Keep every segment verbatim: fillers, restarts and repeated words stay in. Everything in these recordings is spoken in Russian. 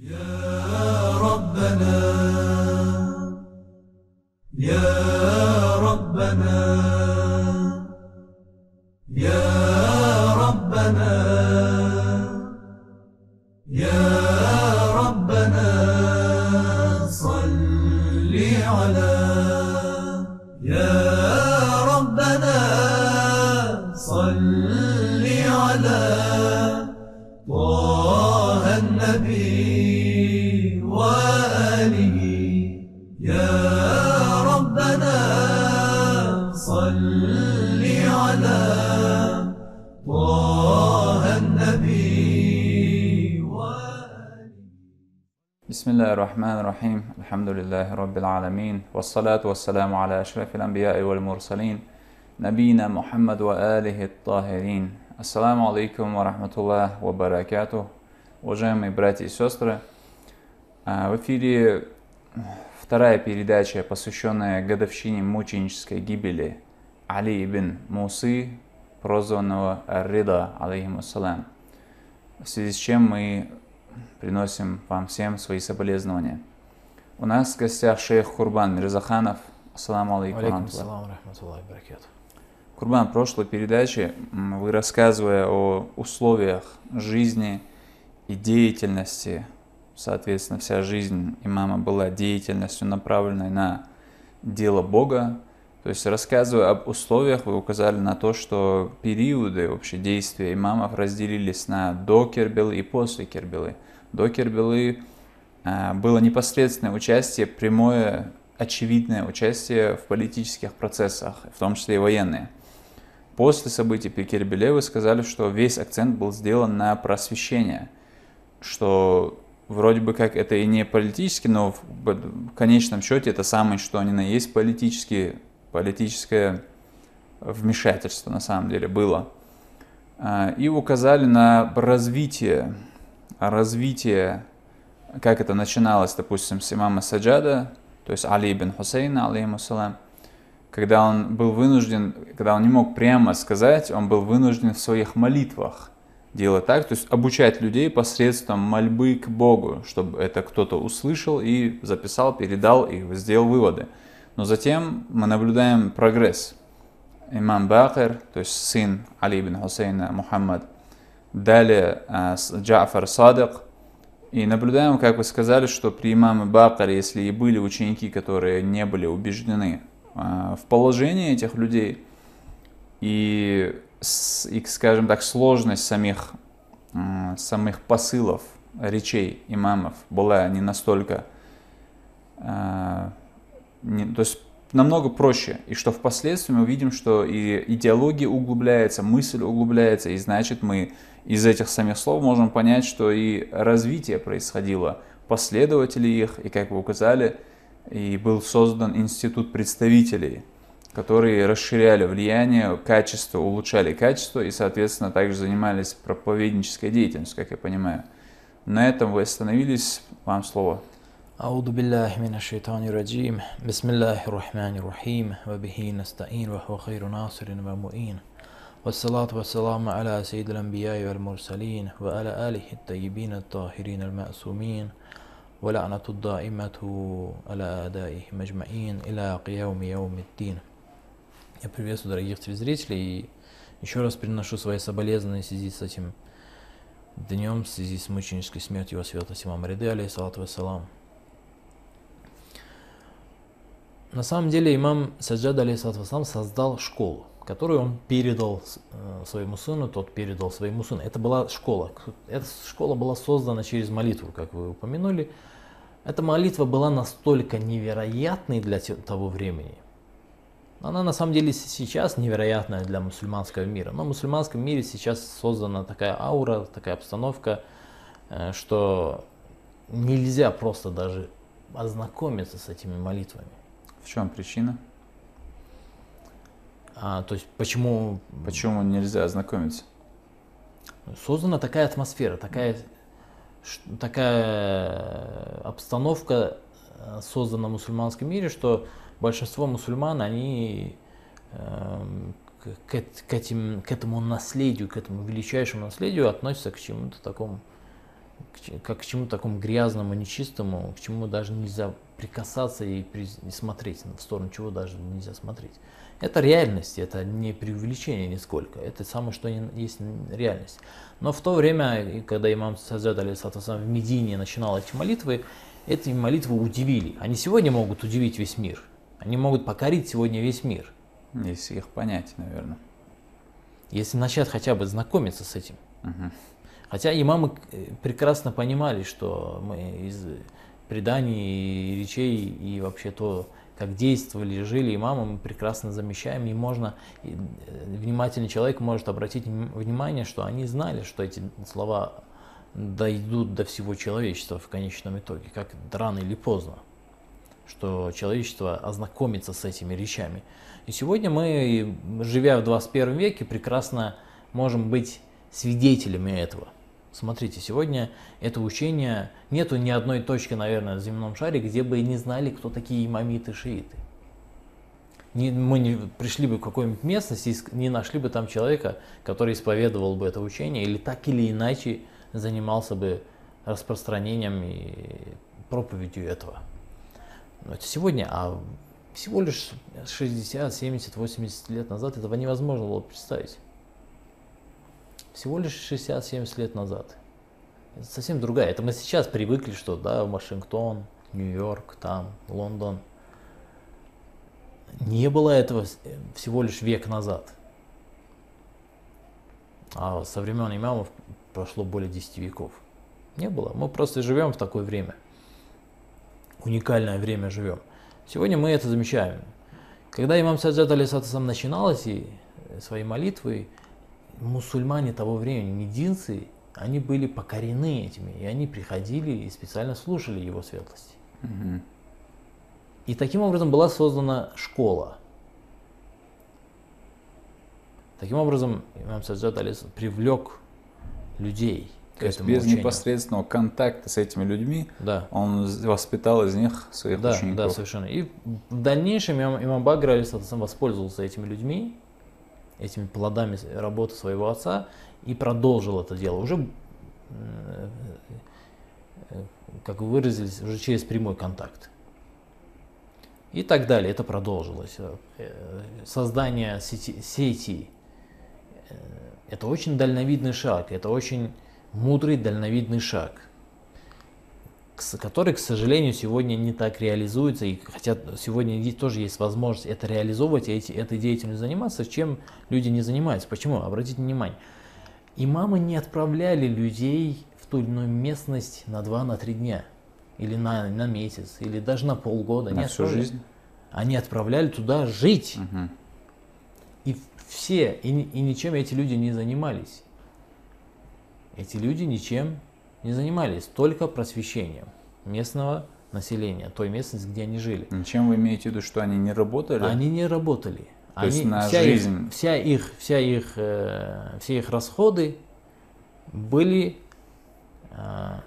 يا ربنا يا ربنا يا ربنا يا ربنا صل على يا ربنا صل على طه النبي وآله يا ربنا صل على طه النبي وآله. بسم الله الرحمن الرحيم. الحمد لله رب العالمين، والصلاة والسلام على أشرف الأنبياء والمرسلين نبينا محمد وآله الطاهرين. Ассаламу алейкум ва рахматуллах ва баракатух. Уважаемые братья и сестры, в эфире вторая передача, посвященная годовщине мученической гибели Али ибн Мусы, прозванного Ар-Рида, алейхимуссалям, в связи с чем мы приносим вам всем свои соболезнования. У нас в гостях шейх Курбан Мирзаханов. Ассаламу алейкум ва рахматуллах. Курбан, в прошлой передаче вы, рассказывая о условиях жизни и деятельности, соответственно, вся жизнь имама была деятельностью, направленной на дело Бога. То есть, рассказывая об условиях, вы указали на то, что периоды вообще действия имамов разделились на до Кербелы и после Кербелы. До Кербелы а, было непосредственное участие, прямое, очевидное участие в политических процессах, в том числе и военные. После событий при Кербеле вы сказали, что весь акцент был сделан на просвещение, что вроде бы как это и не политически, но в конечном счете это самое, что ни на есть политические, политическое вмешательство на самом деле было. И указали на развитие, развитие, как это начиналось, допустим, с имама Саджада, то есть Али ибн Хусейна, алейхиссалям, когда он был вынужден, когда он не мог прямо сказать, он был вынужден в своих молитвах делать так, то есть обучать людей посредством мольбы к Богу, чтобы это кто-то услышал и записал, передал и сделал выводы. Но затем мы наблюдаем прогресс. Имам Бакир, то есть сын Али ибн Хусейна Мухаммад, далее Джафар Садик, и наблюдаем, как вы сказали, что при имаме Бакире, если и были ученики, которые не были убеждены в положении этих людей, и, и, скажем так, сложность самих, самих посылов, речей имамов была не настолько, не, то есть намного проще, и что впоследствии мы видим, что и идеология углубляется, мысль углубляется, и значит мы из этих самих слов можем понять, что и развитие происходило, последователи их, и как вы указали, и был создан институт представителей, которые расширяли влияние, качество, улучшали качество и, соответственно, также занимались проповеднической деятельностью, как я понимаю. На этом вы остановились. Вам слово. أعوذ بالله من الشيطان الرجيم بسم الله الرحمن الرحيم وبه نستعين وهو خير ناصر ومؤين والصلاة والسلام على سيد الأنبياء والمرسلين وعلى آله الطيبين الطاهرين المأسومين ولعنة الدائمة على أعدائهم أجمعين إلى قيام يوم الدين. Я приветствую дорогих телезрителей и еще раз приношу свои соболезнования в связи с этим днем, в связи с мученической смертью его святости имама Риды, алейхиссалату вассалам. На самом деле имам Саджад, алейхиссалату вассалам, создал школу, которую он передал своему сыну, тот передал своему сыну. Это была школа. Эта школа была создана через молитву, как вы упомянули. Эта молитва была настолько невероятной для того времени. Она на самом деле сейчас невероятная для мусульманского мира. Но в мусульманском мире сейчас создана такая аура, такая обстановка, что нельзя просто даже ознакомиться с этими молитвами. В чем причина? А, то есть почему... Почему нельзя ознакомиться? Создана такая атмосфера, такая, такая обстановка создана в мусульманском мире, что большинство мусульман, они э, к, к, этим, к этому наследию, к этому величайшему наследию относятся к чему-то такому как к чему-то такому грязному, нечистому, к чему даже нельзя прикасаться и, при, и смотреть, в сторону чего даже нельзя смотреть. Это реальность, это не преувеличение нисколько, это самое, что есть реальность. Но в то время, когда имам Саджад алейхиссалату вассалам в Медине начинал эти молитвы, эти молитвы удивили. Они сегодня могут удивить весь мир, они могут покорить сегодня весь мир. Если их понять, наверное. Если начать хотя бы знакомиться с этим. Угу. Хотя имамы прекрасно понимали, что мы из преданий, и речей и вообще то, как действовали, жили имамы, мы прекрасно замечаем, и можно, и внимательный человек может обратить внимание, что они знали, что эти слова дойдут до всего человечества в конечном итоге, как рано или поздно, что человечество ознакомится с этими речами. И сегодня мы, живя в двадцать первом веке, прекрасно можем быть свидетелями этого. Смотрите, сегодня это учение, нету ни одной точки, наверное, на земном шаре, где бы не знали, кто такие имамиты, шииты. Не, мы не пришли бы в какую-нибудь местность и не нашли бы там человека, который исповедовал бы это учение или так или иначе занимался бы распространением и проповедью этого. Но это сегодня, а всего лишь шестьдесят, семьдесят, восемьдесят лет назад этого невозможно было представить. Всего лишь шестьдесят-семьдесят лет назад. Это совсем другая. Это мы сейчас привыкли, что да, Вашингтон, Нью-Йорк, там, Лондон. Не было этого всего лишь век назад. А со времен имамов прошло более десяти веков. Не было. Мы просто живем в такое время. Уникальное время живем. Сегодня мы это замечаем. Когда имам Саджад алейхиссалату вассалам начинал эти свои молитвы, мусульмане того времени, мединцы, они были покорены этими, и они приходили и специально слушали его светлости. Угу. И таким образом была создана школа. Таким образом, имам Саджад алейхиссалам привлек людей к То есть этому без учению. непосредственного контакта с этими людьми, Да. он воспитал из них своих Да, учеников. да, совершенно. И в дальнейшем имам, имам Багр алейхиссалам воспользовался этими людьми, этими плодами работы своего отца, и продолжил это дело. Уже, как вы выразились, уже через прямой контакт. И так далее. Это продолжилось. Создание сети, сети – это очень дальновидный шаг, это очень мудрый дальновидный шаг, который, к сожалению, сегодня не так реализуется, и хотя сегодня тоже есть возможность это реализовывать, и эти, этой деятельностью заниматься, чем люди не занимаются. Почему? Обратите внимание, имамы не отправляли людей в ту или иную местность на два, на три дня, или на, на месяц, или даже на полгода. На не всю жизнь? Они отправляли туда жить. Угу. И все, и, и ничем эти люди не занимались. Эти люди ничем не занимались, только просвещением местного населения, той местности, где они жили. Чем вы имеете в виду, что они не работали? Они не работали. То Они, есть на вся жизнь. Их, вся их, вся их, э, все их расходы были э,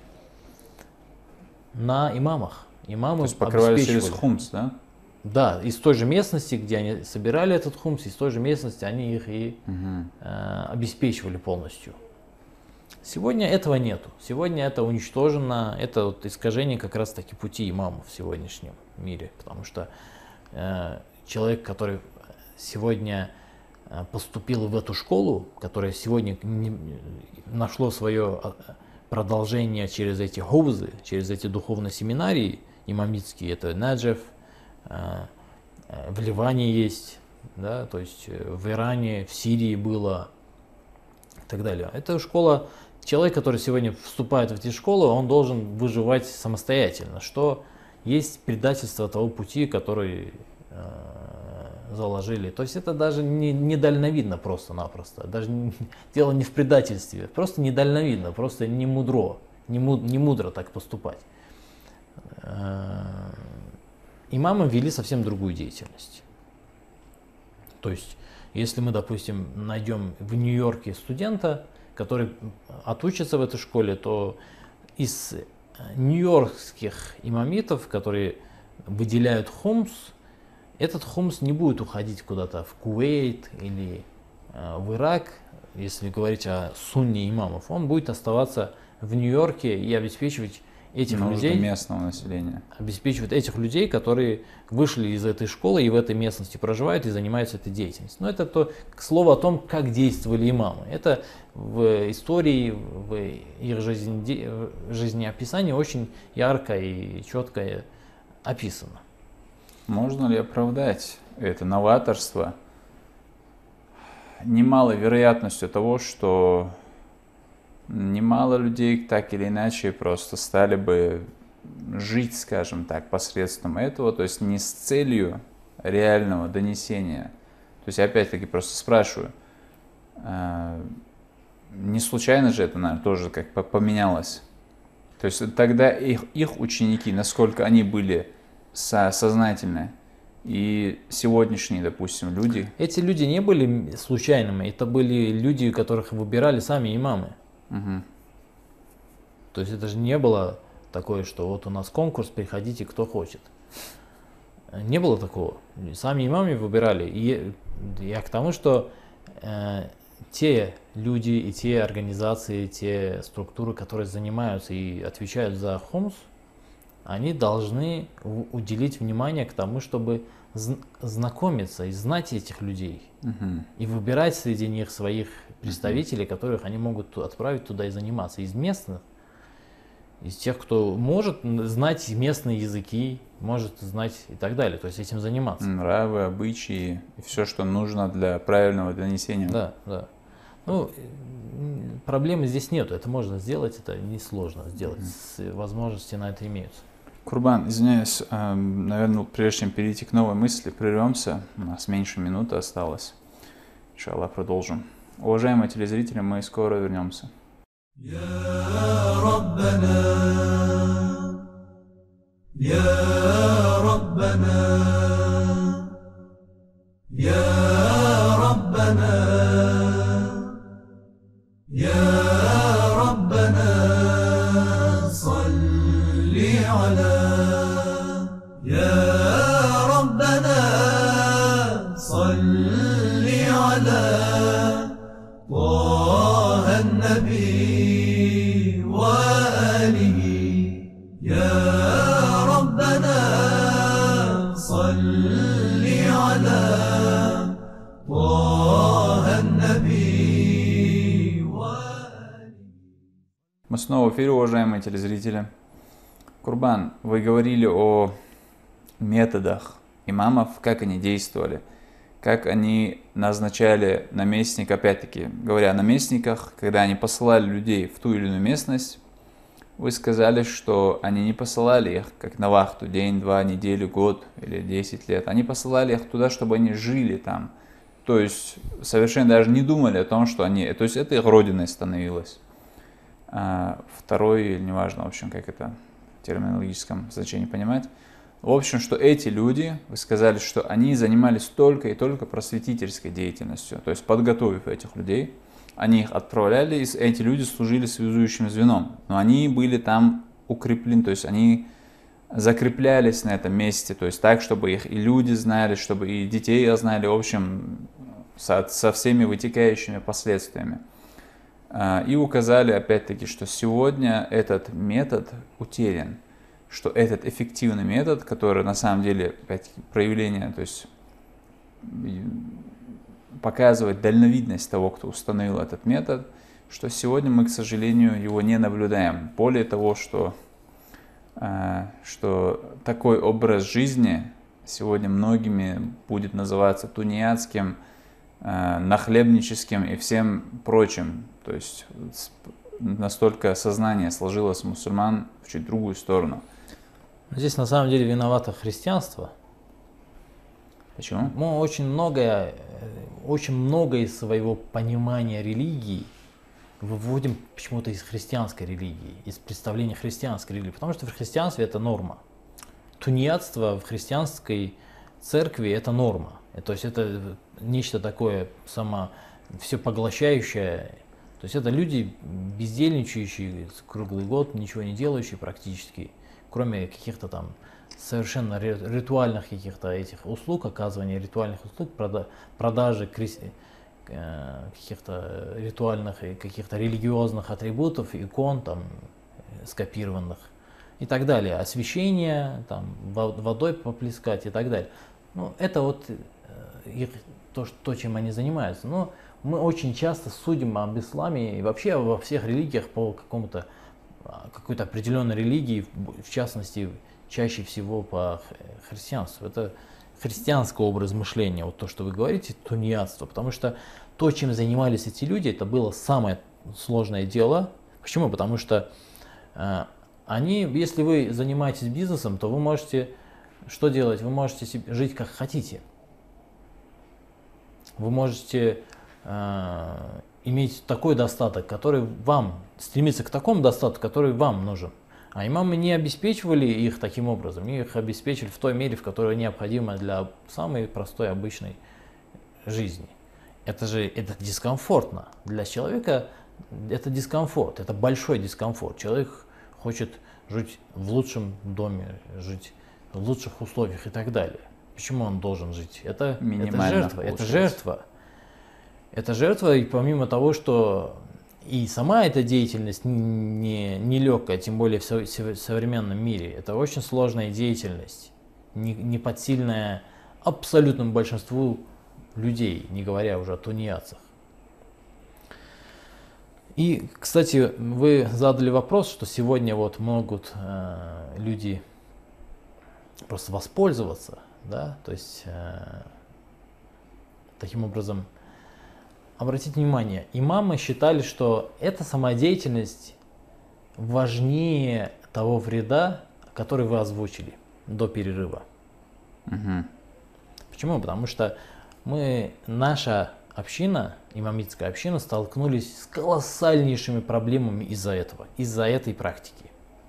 на имамах. Имамы То есть покрывали через обеспечивали. хумс, да? Да, из той же местности, где они собирали этот хумс, из той же местности они их и Угу. э, обеспечивали полностью. Сегодня этого нету. Сегодня это уничтожено, это вот искажение как раз таки пути имамов в сегодняшнем мире. Потому что э, человек, который сегодня э, поступил в эту школу, которая сегодня не, нашло свое продолжение через эти ховзы, через эти духовные семинарии имамитские, это Наджеф, э, э, в Ливане есть, да, то есть в Иране, в Сирии было и так далее. Это школа. Человек, который сегодня вступает в эти школы, он должен выживать самостоятельно, что есть предательство того пути, который э, заложили. То есть это даже не, не дальновидно просто-напросто. Даже не, дело не в предательстве, просто недальновидно, просто не мудро, не, му, не мудро так поступать. Э, имамы вели совсем другую деятельность. То есть, если мы, допустим, найдем в Нью-Йорке студента, который отучится в этой школе, то из нью-йоркских имамитов, которые выделяют хумс, этот хумс не будет уходить куда-то в Кувейт или э, в Ирак, если говорить о сунне имамов, он будет оставаться в Нью-Йорке и обеспечивать этих Нужды людей, местного населения. обеспечивать этих людей, которые вышли из этой школы и в этой местности проживают и занимаются этой деятельностью. Но это то, к слову о том, как действовали имамы. Это в истории, в их жизни, жизнеописании очень ярко и четко описано. Можно ли оправдать это новаторство немалой вероятностью того, что немало людей так или иначе просто стали бы жить, скажем так, посредством этого, то есть не с целью реального донесения. То есть я опять-таки просто спрашиваю, не случайно же это, наверное, тоже как поменялось. То есть тогда их, их ученики, насколько они были со, сознательны, и сегодняшние, допустим, люди. Эти люди не были случайными, это были люди, которых выбирали сами имамы. Угу. То есть это же не было такое, что вот у нас конкурс, приходите, кто хочет. Не было такого. Сами имамы выбирали. И я к тому, что э, те люди и те организации, те структуры, которые занимаются и отвечают за хомс, они должны уделить внимание к тому, чтобы знакомиться и знать этих людей. Угу. И выбирать среди них своих представителей, которых они могут отправить туда и заниматься. Из местных, из тех, кто может знать местные языки, может знать и так далее, то есть этим заниматься. Нравы, обычаи и все, что нужно для правильного донесения. Да, да. Ну, проблемы здесь нету, это можно сделать, это несложно сделать, mm-hmm. возможности на это имеются. Курбан, извиняюсь, наверное, прежде чем перейти к новой мысли, прервемся, у нас меньше минуты осталось. Иншаллах, продолжим. Уважаемые телезрители, мы скоро вернемся. يا ربنا يا ربنا يا ربنا يا ربنا صل على يا ربنا صل على طه النبي وآله يا ربنا صل على طه النبي وآله. Мы снова в эфире, уважаемые телезрители. Курбан, вы говорили о методах имамов, как они действовали, как они назначали наместника, опять-таки, говоря о наместниках, когда они посылали людей в ту или иную местность, вы сказали, что они не посылали их как на вахту день, два, неделю, год или десять лет. Они посылали их туда, чтобы они жили там. То есть совершенно даже не думали о том, что они... То есть это их родиной становилось. А второй, неважно, в общем, как это в терминологическом значении понимать. В общем, что эти люди, вы сказали, что они занимались только и только просветительской деятельностью. То есть подготовив этих людей, они их отправляли, и эти люди служили связующим звеном. Но они были там укреплены, то есть они закреплялись на этом месте, то есть так, чтобы их и люди знали, чтобы и детей знали, в общем, со, со всеми вытекающими последствиями. И указали, опять-таки, что сегодня этот метод утерян, что этот эффективный метод, который на самом деле, опять-таки, проявление, то есть показывает дальновидность того, кто установил этот метод, что сегодня мы, к сожалению, его не наблюдаем. Более того, что, что такой образ жизни сегодня многими будет называться тунеядским, нахлебническим и всем прочим. То есть настолько сознание сложилось у мусульман в чуть другую сторону. Здесь на самом деле виновато христианство. Почему? Мы очень многое, очень многое из своего понимания религии выводим почему-то из христианской религии, из представления христианской религии, потому что в христианстве это норма. Тунеядство в христианской церкви это норма. То есть это нечто такое само все поглощающее. То есть это люди бездельничающие круглый год, ничего не делающие практически, кроме каких-то там совершенно ритуальных каких-то этих услуг, оказывания ритуальных услуг, продажи э, каких-то ритуальных и каких-то религиозных атрибутов, икон там скопированных и так далее, освещение, там водой поплескать и так далее. Ну, это вот их, то, что, то, чем они занимаются. Но мы очень часто судим об исламе и вообще во всех религиях по какому-то какой-то определенной религии, в частности, чаще всего по христианству. Это христианский образ мышления, вот то, что вы говорите, тунеядство. Потому что то, чем занимались эти люди, это было самое сложное дело. Почему? Потому что э, они, если вы занимаетесь бизнесом, то вы можете что делать? Вы можете себе, жить как хотите. Вы можете э, иметь такой достаток, который вам, стремиться к такому достатку, который вам нужен. А имамы не обеспечивали их таким образом, их обеспечили в той мере, в которой необходимо для самой простой обычной жизни. Это же это дискомфортно. Для человека это дискомфорт, это большой дискомфорт. Человек хочет жить в лучшем доме, жить в лучших условиях и так далее. Почему он должен жить? Это, это жертва, это жертва. Это жертва, и помимо того, что и сама эта деятельность не, не легкая, тем более в современном мире, это очень сложная деятельность, не, не подсильная абсолютному большинству людей, не говоря уже о тунеядцах. И, кстати, вы задали вопрос, что сегодня вот могут э, люди просто воспользоваться, да, то есть э, таким образом. Обратите внимание, имамы считали, что эта самодеятельность важнее того вреда, который вы озвучили до перерыва. Угу. Почему? Потому что мы, наша община, имамитская община, столкнулись с колоссальнейшими проблемами из-за этого, из-за этой практики.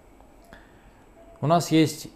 У нас есть,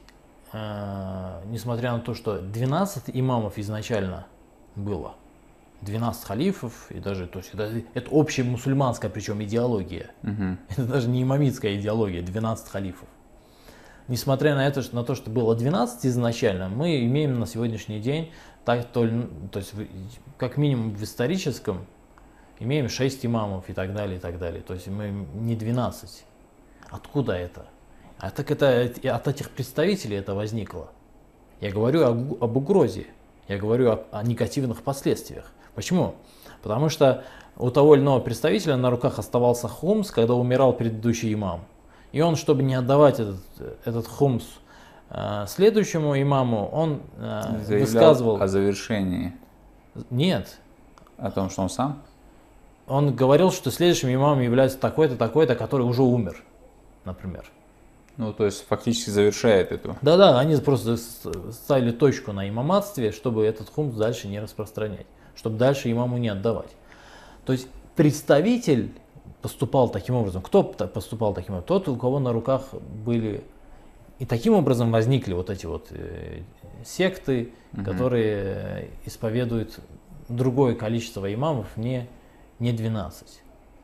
э, несмотря на то, что двенадцать имамов изначально было, двенадцать халифов, и даже, то есть это, это общая мусульманская, причем идеология. Угу. Это даже не имамитская идеология, двенадцать халифов. Несмотря на это, на то, что было двенадцать изначально, мы имеем на сегодняшний день, так, то, то есть как минимум в историческом, имеем шесть имамов и так далее, и так далее. То есть мы не двенадцать. Откуда это? А так это от этих представителей это возникло. Я говорю об, об угрозе, я говорю о, о негативных последствиях. Почему? Потому что у того или иного представителя на руках оставался хумс, когда умирал предыдущий имам. И он, чтобы не отдавать этот, этот хумс э, следующему имаму, он э, высказывал... о завершении. Нет. О том, что он сам? Он говорил, что следующим имамом является такой-то, такой-то, который уже умер, например. Ну, то есть фактически завершает эту. Да-да, они просто ставили точку на имаматстве, чтобы этот хумс дальше не распространять, чтобы дальше имаму не отдавать. То есть представитель поступал таким образом. Кто поступал таким образом? Тот, у кого на руках были... И таким образом возникли вот эти вот э, секты, угу. которые исповедуют другое количество имамов, не, не двенадцать.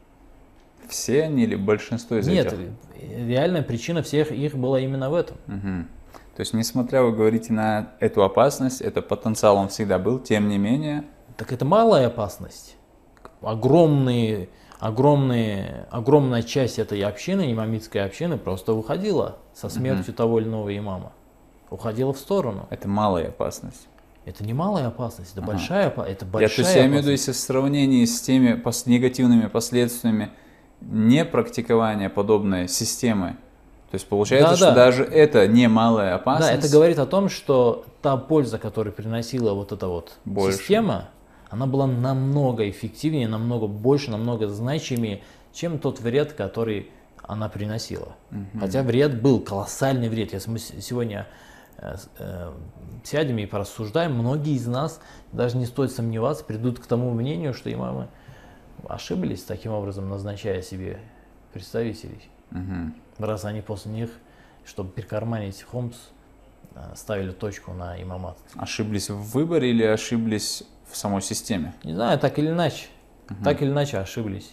Все они или большинство из Нет, этих? Нет, реальная причина всех их была именно в этом. Угу. То есть, несмотря, вы говорите, на эту опасность, это потенциал он всегда был, тем не менее... Так это малая опасность. Огромные, огромные, огромная часть этой общины, имамитской общины, просто уходила со смертью угу. того или иного имама. Уходила в сторону. Это малая опасность. Это не малая опасность, это ага. большая, это большая я, то есть, я имею в виду, если в сравнении с теми пос- негативными последствиями непрактикования подобной системы, то есть получается, да, что да. даже это не малая опасность. Да, это говорит о том, что та польза, которую приносила вот эта вот больше. Система, она была намного эффективнее, намного больше, намного значимее, чем тот вред, который она приносила. Угу. Хотя вред был, колоссальный вред. Если мы сегодня э, э, сядем и порассуждаем, многие из нас, даже не стоит сомневаться, придут к тому мнению, что имамы ошиблись таким образом, назначая себе представителей. Угу. Раз они после них, чтобы прикарманить хумс, ставили точку на имамат. Ошиблись в выборе или ошиблись в самой системе? Не знаю, так или иначе. Угу. Так или иначе ошиблись.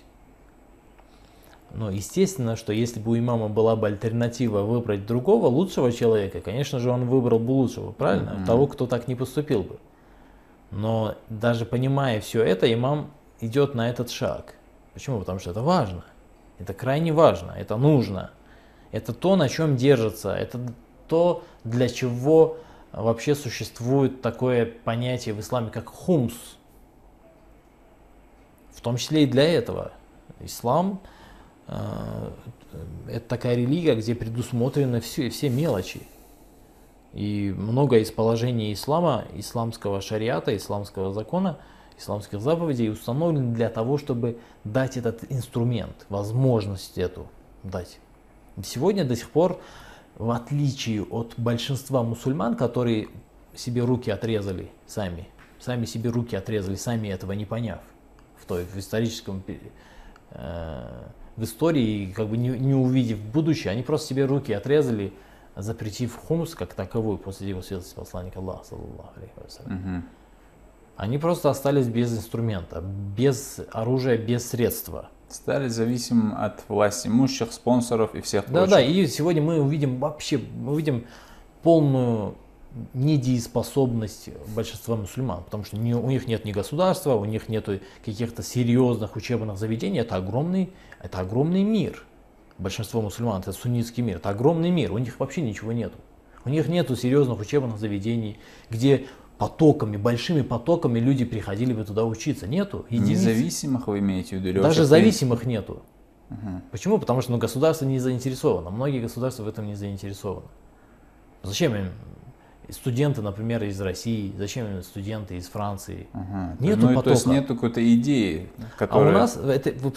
Но естественно, что если бы у имама была бы альтернатива выбрать другого, лучшего человека, конечно же, он выбрал бы лучшего, правильно? Угу. Того, кто так не поступил бы. Но даже понимая все это, имам идет на этот шаг. Почему? Потому что это важно. Это крайне важно, это нужно. Это то, на чем держится. Это то, для чего вообще существует такое понятие в исламе, как хумс. В том числе и для этого. Ислам э, это такая религия, где предусмотрены все, все мелочи. И много из положений ислама, исламского шариата, исламского закона, исламских заповедей установлены для того, чтобы дать этот инструмент, возможность эту дать. Сегодня до сих пор, в отличие от большинства мусульман, которые себе руки отрезали сами, сами себе руки отрезали, сами этого не поняв, в той в историческом э, в истории, как бы не, не увидев будущее, они просто себе руки отрезали, запретив хумс как таковой после его святости посланника Аллаха, саллаллаху алейхи ва саллям. Угу. Они просто остались без инструмента, без оружия, без средства. Стали зависимым от власти имущих, спонсоров и всех прочих. Да, да, и сегодня мы увидим вообще, мы увидим полную недееспособность большинства мусульман, потому что не, у них нет ни государства, у них нет каких-то серьезных учебных заведений, это огромный, это огромный мир. Большинство мусульман, это суннитский мир, это огромный мир, у них вообще ничего нету. У них нету серьезных учебных заведений, где потоками, большими потоками люди приходили бы туда учиться. Нету. Единиц. Независимых вы имеете в виду? Даже зависимых нету. Угу. Почему? Потому что ну, государство не заинтересовано. Многие государства в этом не заинтересованы. Зачем им студенты, например, из России, зачем им студенты из Франции? Ага. Нету ну, потока. То есть нету какой-то идеи, которая... А у нас, это, вы,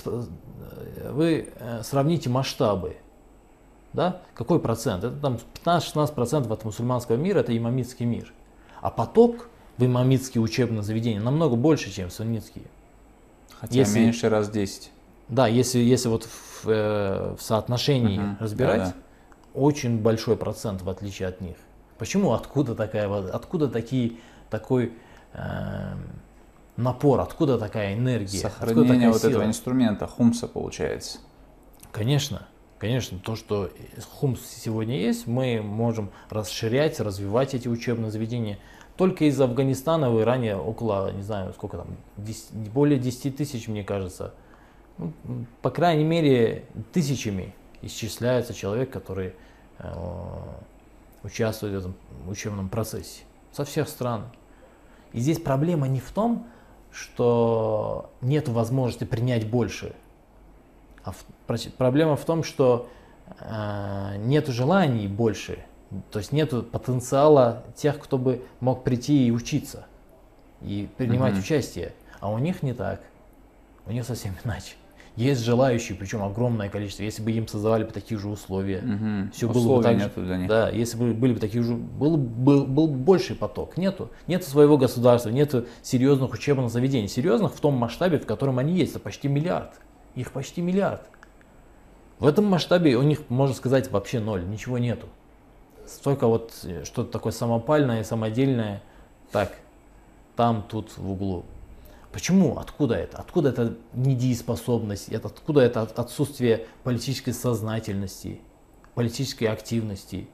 вы сравните масштабы. Да? Какой процент? Это там пятнадцать-шестнадцать процентов от мусульманского мира, это имамитский мир. А поток в имамитские учебные заведения намного больше, чем в суннитские. Хотя если, меньше раз десять. Да, если, если вот в, э, в соотношении uh-huh, разбирать, да, да. очень большой процент в отличие от них. Почему? Откуда такая вода? Откуда такие, такой э, напор? Откуда такая энергия? Сохранение такая вот сила? этого инструмента, хумса получается. Конечно. Конечно, то, что хумс сегодня есть, мы можем расширять, развивать эти учебные заведения. Только из Афганистана в Иране около, не знаю, сколько там, десять, более десяти тысяч, мне кажется. Ну, по крайней мере, тысячами исчисляется человек, который э, участвует в этом учебном процессе. Со всех стран. И здесь проблема не в том, что нет возможности принять больше. А в, проблема в том, что э, нет желаний больше, то есть нет потенциала тех, кто бы мог прийти и учиться, и принимать mm-hmm. участие. А у них не так, у них совсем иначе. Есть желающие, причем огромное количество. Если бы им создавали бы такие же условия, mm-hmm. все условия было бы так нету для них. Да, если бы были бы такие же, был, был, был больший поток. Нету, нету своего государства, нету серьезных учебных заведений, серьезных в том масштабе, в котором они есть, это почти миллиард. Их почти миллиард. В этом масштабе у них, можно сказать, вообще ноль, ничего нету. Только вот что-то такое самопальное, самодельное, так, там, тут, в углу. Почему? Откуда это? Откуда эта недееспособность? Это, откуда это отсутствие политической сознательности, политической активности?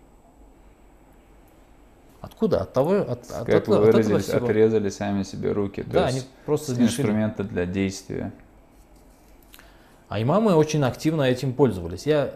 Откуда? От того, от, от, как от, вы от выразились, этого всего. отрезали сами себе руки. Да, то они есть просто инструменты для действия. А имамы очень активно этим пользовались. Я,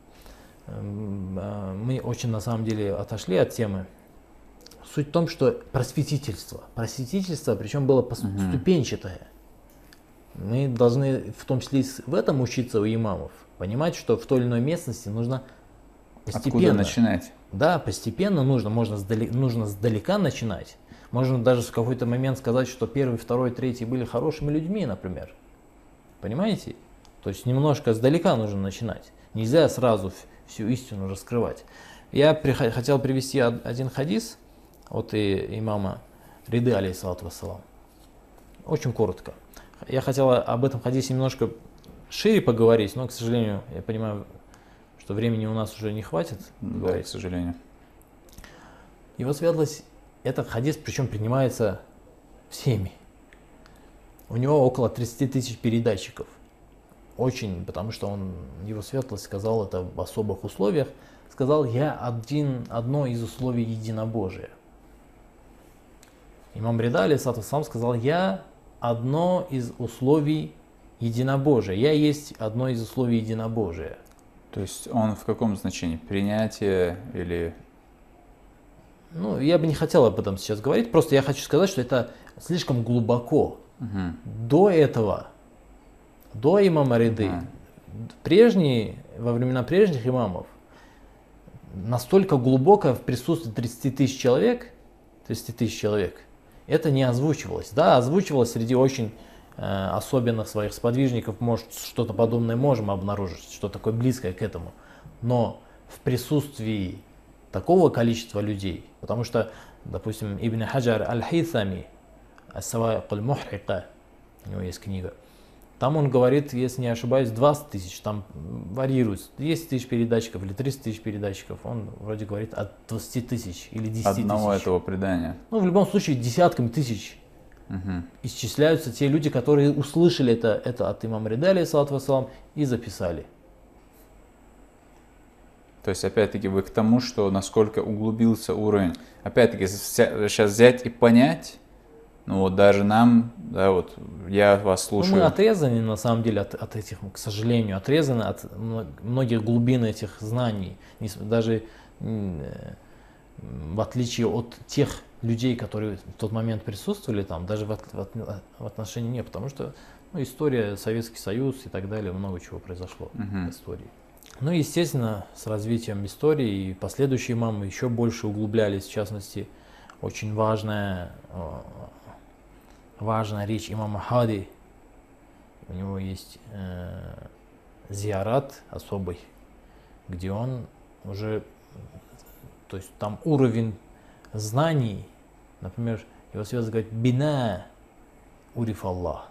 мы очень на самом деле отошли от темы. Суть в том, что просветительство, просветительство, причем было поступенчатое. Мы должны в том числе в этом учиться у имамов. Понимать, что в той или иной местности нужно постепенно. Откуда начинать? Да, постепенно нужно, можно сдалека, нужно сдалека начинать. Можно даже в какой-то момент сказать, что первый, второй, третий были хорошими людьми, например. Понимаете? То есть немножко сдалека нужно начинать. Нельзя сразу всю истину раскрывать. Я хотел привести один хадис от имама Риды, алейхиссалату вассалам. Очень коротко. Я хотел об этом хадисе немножко шире поговорить, но, к сожалению, я понимаю, что времени у нас уже не хватит. Да, говорить. к сожалению. Его светлость, этот хадис, причем принимается всеми. У него около тридцати тысяч передатчиков. Очень, потому что он, его светлость сказал это в особых условиях. Сказал, я один, одно из условий единобожия. Имам Рида, алейхиссалату вассалам, сказал, я одно из условий единобожия. Я есть одно из условий единобожия. То есть он в каком значении? Принятие или... Ну, я бы не хотел об этом сейчас говорить, просто я хочу сказать, что это слишком глубоко. Угу. До этого, до имама Риды, Ага. прежние, во времена прежних имамов, настолько глубоко в присутствии тридцати тысяч человек, тридцати тысяч человек, это не озвучивалось. Да, озвучивалось среди очень э, особенных своих сподвижников, может, что-то подобное можем обнаружить, что такое близкое к этому. Но в присутствии такого количества людей, потому что, допустим, Ибн Хаджар аль-Хайтами, Ас-Саваиq аль-Мухрика, у него есть книга, там он говорит, если не ошибаюсь, двадцать тысяч, там варьируется, десять тысяч передатчиков или тридцать тысяч передатчиков, он вроде говорит от двадцати тысяч или десяти тысяч. Одного этого предания. Ну, в любом случае, десятками тысяч Угу. исчисляются те люди, которые услышали это, это от имама Риды, алейхиссалату вассалам, и записали. То есть, опять-таки, вы к тому, что насколько углубился уровень. Опять-таки, сейчас взять и понять, ну вот даже нам, да, вот я вас Ну, слушаю. мы отрезаны, на самом деле, от, от этих, к сожалению, отрезаны от многих глубин этих знаний. Даже в отличие от тех людей, которые в тот момент присутствовали там, даже в, от, в отношении не, потому что ну, история, Советский Союз и так далее, много чего произошло Угу. в истории. Ну, естественно, с развитием истории и последующие имамы еще больше углублялись, в частности, очень важная, важная речь имама Хади. У него есть э, зиарат особый, где он уже, то есть там уровень знаний, например, его связано говорит «бина уриф Аллах».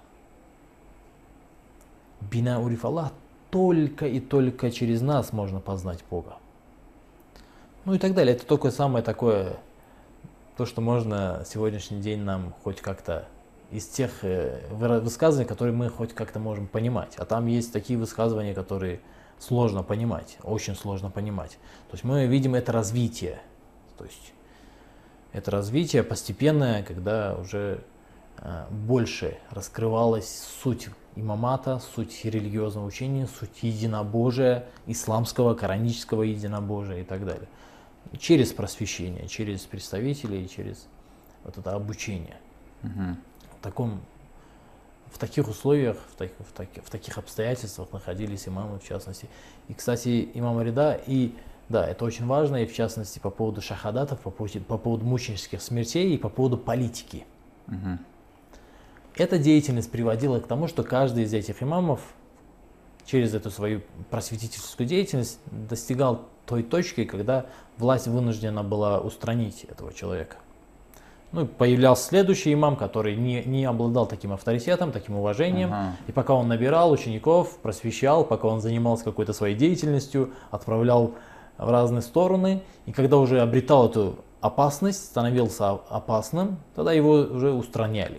«Бина уриф Аллах» только и только через нас можно познать Бога. Ну и так далее. Это только самое такое, то, что можно сегодняшний день нам хоть как-то из тех высказываний, которые мы хоть как-то можем понимать. А там есть такие высказывания, которые сложно понимать, очень сложно понимать. То есть мы видим это развитие. То есть это развитие постепенное, когда уже больше раскрывалась суть имамата, суть религиозного учения, суть единобожия, исламского, коранического единобожия и так далее. Через просвещение, через представителей, через вот это обучение. Угу. В, таком, в таких условиях, в, так, в, так, в таких обстоятельствах находились имамы, в частности. И, кстати, имам Рида, и да, это очень важно, и в частности по поводу шахадатов, по поводу, по поводу мученических смертей и по поводу политики. Угу. Эта деятельность приводила к тому, что каждый из этих имамов через эту свою просветительскую деятельность достигал той точки, когда власть вынуждена была устранить этого человека. Ну, появлялся следующий имам, который не, не обладал таким авторитетом, таким уважением. Ага. И пока он набирал учеников, просвещал, пока он занимался какой-то своей деятельностью, отправлял в разные стороны, и когда уже обретал эту опасность, становился опасным, тогда его уже устраняли.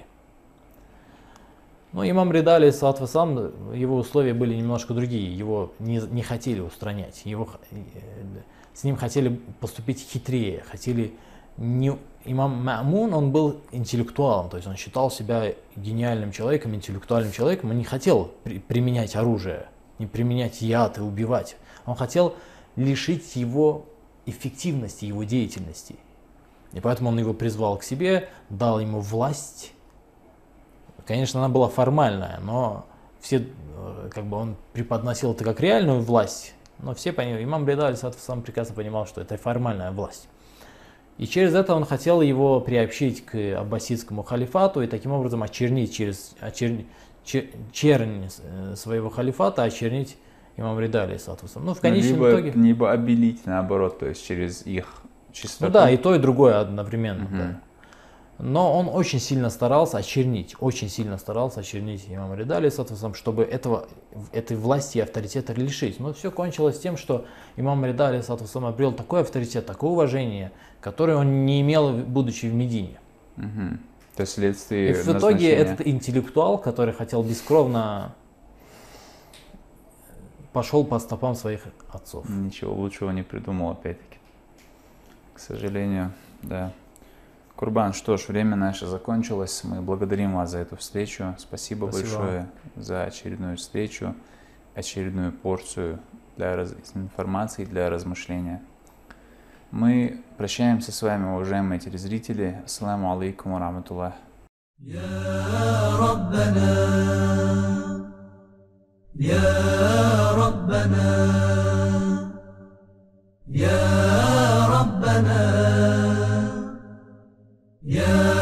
Но имам Рида, алейхиссалату вассалам, его условия были немножко другие, его не, не хотели устранять, его, с ним хотели поступить хитрее, хотели не... Имам Ма'мун, он был интеллектуалом, то есть он считал себя гениальным человеком, интеллектуальным человеком, он не хотел при, применять оружие, не применять яд и убивать, он хотел лишить его эффективности, его деятельности. И поэтому он его призвал к себе, дал ему власть. Конечно, она была формальная, но все, как бы он преподносил это как реальную власть, но все понимали, имам Рида, алейхиссалату вассалам, прекрасно понимал, что это формальная власть. И через это он хотел его приобщить к аббасидскому халифату и таким образом очернить через очер... чернь своего халифата, очернить имам Рида, алейхиссалату вассалам. Ну, в конечном либо, итоге... Либо обелить, наоборот, то есть через их чистоту. Ну да, и то, и другое одновременно. Угу. Да. Но он очень сильно старался очернить, очень сильно старался очернить имама Рида, алейхиссалату вассалам, чтобы этого, этой власти и авторитета лишить. Но все кончилось тем, что имам Рида, алейхиссалату вассалам, обрел такой авторитет, такое уважение, которое он не имел, будучи в Медине. Угу. То есть вследствие И в итоге этот интеллектуал, который хотел бескровно, пошел по стопам своих отцов. Ничего лучшего не придумал, опять-таки. К сожалению, да. Курбан, что ж, время наше закончилось. Мы благодарим вас за эту встречу. Спасибо, Спасибо. большое за очередную встречу, очередную порцию для раз... информации, для размышления. Мы прощаемся с вами, уважаемые телезрители. Ассаламу алейкум ва рахматуллах. يا ربنا يا ربنا يا ربنا يا